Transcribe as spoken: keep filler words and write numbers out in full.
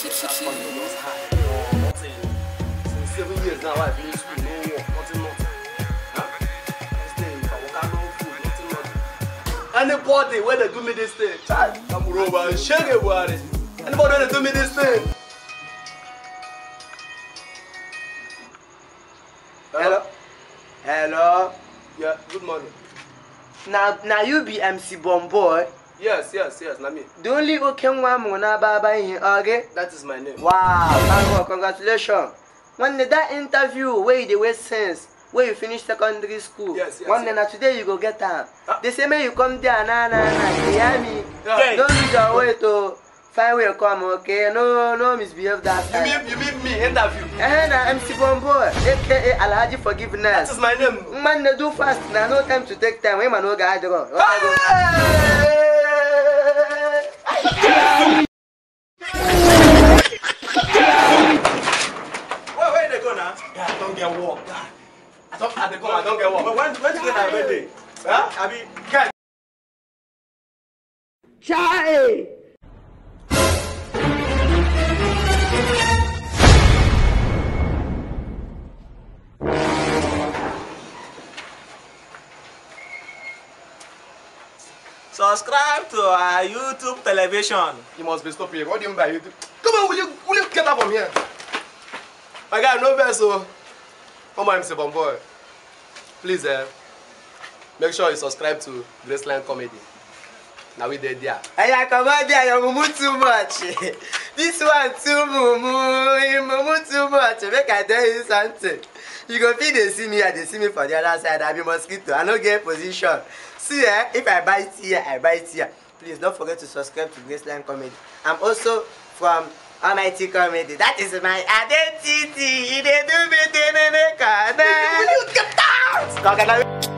Since seven years now, I finished school, no work, nothing, nothing. Huh? Stay, if I work out, no food, nothing, nothing. Anybody when they do me this thing, child, come over and shake it, boy. Anybody when they do me this thing. Hello? Hello? Yeah, good morning. Now, now you be M C Bomboy. Yes, yes, yes, not me. The only okay one na baba in okay? That is my name. Wow, congratulations. When did that interview where they wait since where you finish secondary school? Yes, yes. One yes. day today you go get time. Ah. They say may you come there na na na. You hear me? Yeah. Don't lose your way to find where you come, okay? No, no misbehave that time. You mean, you mean me, interview? Eh, na M C Bomboy, aka Alhaji Forgiveness. That is my name. Man, they do fast now. No time to take time. When man no guy draw. Where, where they go now? Yeah, I don't get work. Yeah. I don't, I don't come, I don't get work. But when, when you get my birthday? Huh? I mean, can Chai! Subscribe to our YouTube television. you must be stopping. What do you mean by YouTube? Come on, will you, will you get up from here? My guy, no verse, so come on, M C Bomboy. Please, eh, make sure you subscribe to Graceland Comedy. Now we did there. I come out there, you mumu too much. This one too mumu, you mumu too much. Make I tell you something. You go feel they see me and they see me for the other side. I be mosquito. I no get position. See, eh, if I buy it here, I buy it here. Please don't forget to subscribe to Graceland Comedy. I'm also from Almighty Comedy. That is my identity. They do me, they make a. Will you get out?